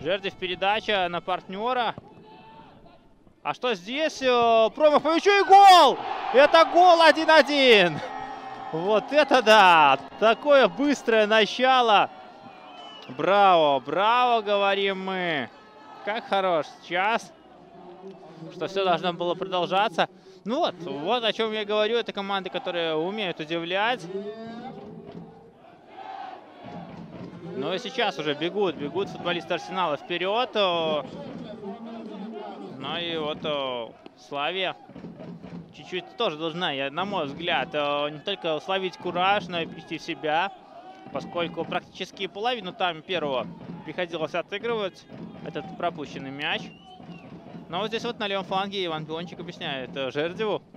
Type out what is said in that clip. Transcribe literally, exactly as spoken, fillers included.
Жердев передача на партнера. А что здесь? Промах по мячу и гол! Это гол один-один. Вот это да! Такое быстрое начало. Браво, браво, говорим мы. Как хорош час. Что все должно было продолжаться. Ну вот, вот о чем я говорю. Это команды, которые умеют удивлять. Ну и сейчас уже бегут, бегут футболисты Арсенала вперед. Ну и вот Славия чуть-чуть тоже должна, я, на мой взгляд, не только словить кураж, но и прийти в себя. Поскольку практически половину тайма первого приходилось отыгрывать этот пропущенный мяч. Но вот здесь вот на левом фланге Иван Пиончик объясняет Жердеву,